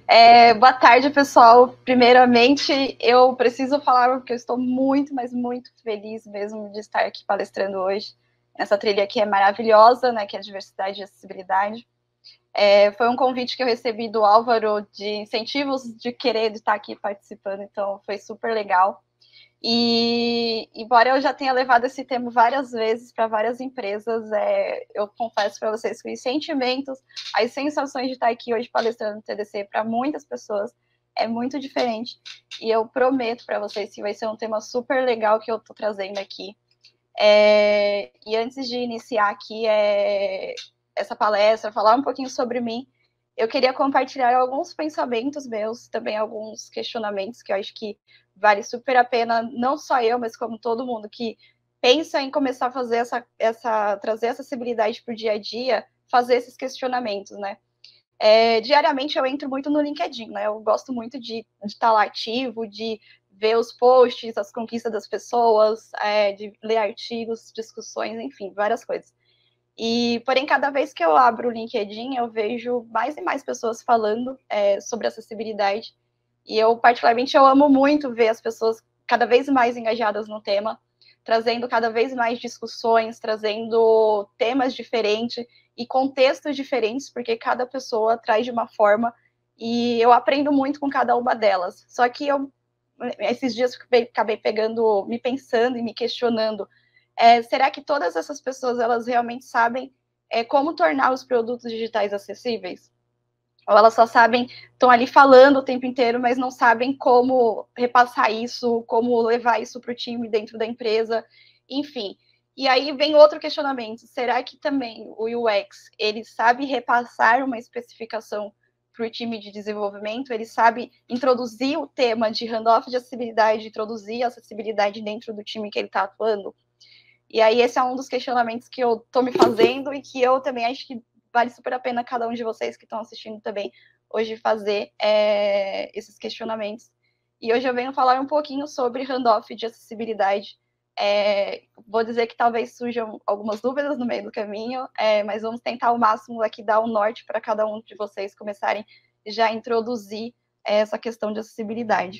Boa tarde, pessoal. Primeiramente, eu preciso falar que eu estou muito, mas muito feliz mesmo de estar aqui palestrando hoje, nessa trilha que é maravilhosa, né, que é a diversidade e acessibilidade. Foi um convite que eu recebi do Álvaro de incentivos de querer estar aqui participando, então foi super legal. E embora eu já tenha levado esse tema várias vezes para várias empresas, eu confesso para vocês que os sentimentos, as sensações de estar aqui hoje palestrando no TDC para muitas pessoas é muito diferente. E eu prometo para vocês que vai ser um tema super legal que eu estou trazendo aqui. E antes de iniciar aqui essa palestra, falar um pouquinho sobre mim, eu queria compartilhar alguns pensamentos meus, também alguns questionamentos que eu acho que vale super a pena, não só eu, mas como todo mundo que pensa em começar a fazer trazer essa acessibilidade para o dia a dia, fazer esses questionamentos, né? Diariamente eu entro muito no LinkedIn, né? Eu gosto muito de estar lá ativo, de ver os posts, as conquistas das pessoas, de ler artigos, discussões, enfim, várias coisas. Porém, cada vez que eu abro o LinkedIn, eu vejo mais e mais pessoas falando sobre acessibilidade. E eu, particularmente, eu amo muito ver as pessoas cada vez mais engajadas no tema, trazendo cada vez mais discussões, trazendo temas diferentes e contextos diferentes, porque cada pessoa traz de uma forma e eu aprendo muito com cada uma delas. Só que esses dias, acabei pegando, me pensando e me questionando, será que todas essas pessoas elas realmente sabem como tornar os produtos digitais acessíveis? Ou elas só sabem, estão ali falando o tempo inteiro, mas não sabem como repassar isso, como levar isso para o time dentro da empresa, enfim. E aí vem outro questionamento: será que também o UX ele sabe repassar uma especificação para o time de desenvolvimento? Ele sabe introduzir o tema de handoff de acessibilidade, introduzir a acessibilidade dentro do time que ele está atuando? E aí esse é um dos questionamentos que eu estou me fazendo e que eu também acho que vale super a pena cada um de vocês que estão assistindo também hoje fazer esses questionamentos. E hoje eu venho falar um pouquinho sobre handoff de acessibilidade. Vou dizer que talvez surjam algumas dúvidas no meio do caminho, mas vamos tentar ao máximo aqui dar um norte para cada um de vocês começarem já a introduzir essa questão de acessibilidade.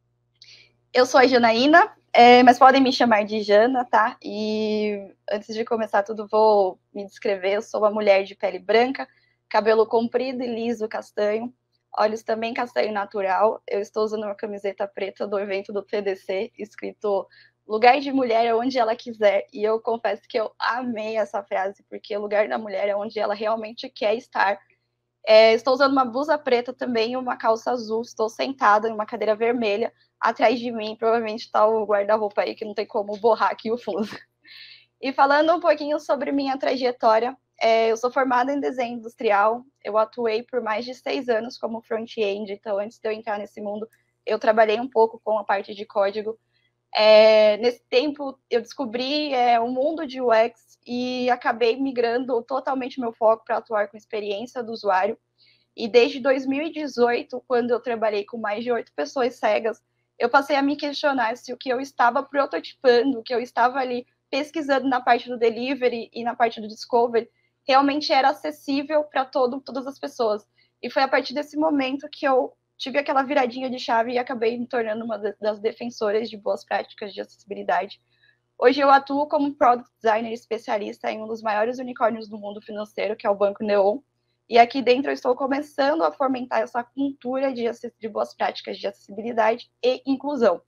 Eu sou a Janaína, mas podem me chamar de Jana, tá? E antes de começar tudo, vou me descrever. Eu sou uma mulher de pele branca, cabelo comprido e liso castanho, olhos também castanho natural. Eu estou usando uma camiseta preta do evento do TDC, escrito "Lugar de mulher é onde ela quiser". E eu confesso que eu amei essa frase, porque o lugar da mulher é onde ela realmente quer estar. Estou usando uma blusa preta também e uma calça azul. Estou sentada em uma cadeira vermelha. Atrás de mim, provavelmente está o guarda-roupa aí, que não tem como borrar aqui o fundo. E falando um pouquinho sobre minha trajetória, eu sou formada em desenho industrial. Eu atuei por mais de 6 anos como front-end. Então, antes de eu entrar nesse mundo, eu trabalhei um pouco com a parte de código. Nesse tempo, eu descobri o mundo de UX e acabei migrando totalmente meu foco para atuar com experiência do usuário. E desde 2018, quando eu trabalhei com mais de 8 pessoas cegas, eu passei a me questionar se o que eu estava prototipando, o que eu estava ali pesquisando na parte do delivery e na parte do discovery, realmente era acessível para todas as pessoas. E foi a partir desse momento que eu tive aquela viradinha de chave e acabei me tornando uma das defensoras de boas práticas de acessibilidade. Hoje eu atuo como Product Designer especialista em um dos maiores unicórnios do mundo financeiro, que é o Banco Neon. E aqui dentro eu estou começando a fomentar essa cultura de boas práticas de acessibilidade e inclusão.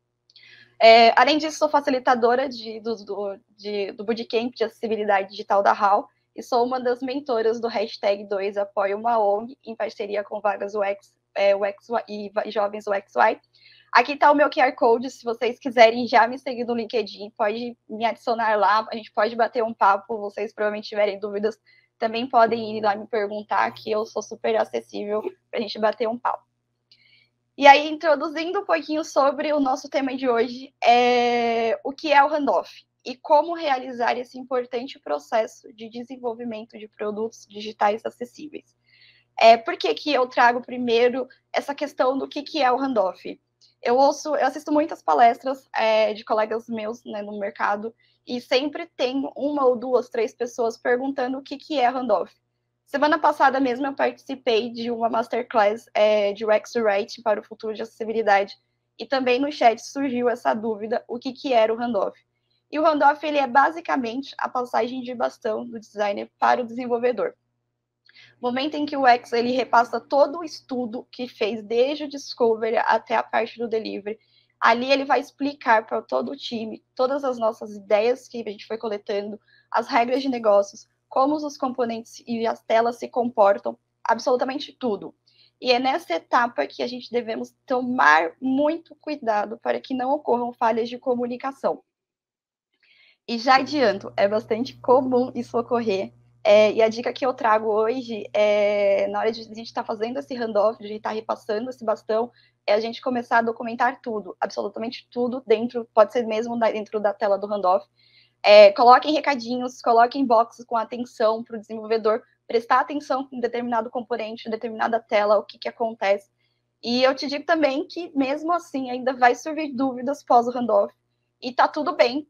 Além disso, sou facilitadora do Bootcamp de Acessibilidade Digital da HAL e sou uma das mentoras do hashtag 2 Apoio uma ONG, em parceria com Vagas UX, e Jovens UXY. Aqui está o meu QR Code, se vocês quiserem já me seguir no LinkedIn, pode me adicionar lá, a gente pode bater um papo, vocês provavelmente tiverem dúvidas, também podem ir lá me perguntar, que eu sou super acessível para a gente bater um papo. E aí, introduzindo um pouquinho sobre o nosso tema de hoje, o que é o handoff e como realizar esse importante processo de desenvolvimento de produtos digitais acessíveis. Por que eu trago primeiro essa questão do que é o handoff? Eu assisto muitas palestras de colegas meus, né, no mercado, e sempre tem uma ou duas, três pessoas perguntando o que é handoff. Semana passada mesmo eu participei de uma masterclass de UX Writing para o futuro de acessibilidade, e também no chat surgiu essa dúvida, o que era o handoff. E o handoff ele é basicamente a passagem de bastão do designer para o desenvolvedor. Momento em que o UX ele repassa todo o estudo que fez desde o discovery até a parte do delivery. Ali ele vai explicar para todo o time todas as nossas ideias que a gente foi coletando, as regras de negócios, como os componentes e as telas se comportam, absolutamente tudo. E é nessa etapa que a gente devemos tomar muito cuidado para que não ocorram falhas de comunicação. E já adianto, é bastante comum isso ocorrer. E a dica que eu trago hoje, na hora de a gente estar fazendo esse handoff, de a gente estar repassando esse bastão, é a gente começar a documentar tudo, absolutamente tudo, pode ser mesmo dentro da tela do handoff. Coloquem recadinhos, coloquem boxes com atenção para o desenvolvedor prestar atenção em determinado componente, em determinada tela, o que acontece. E eu te digo também que, mesmo assim, ainda vai surgir dúvidas pós o handoff. E tá tudo bem,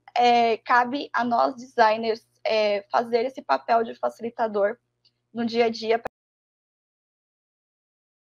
cabe a nós, designers, fazer esse papel de facilitador no dia a dia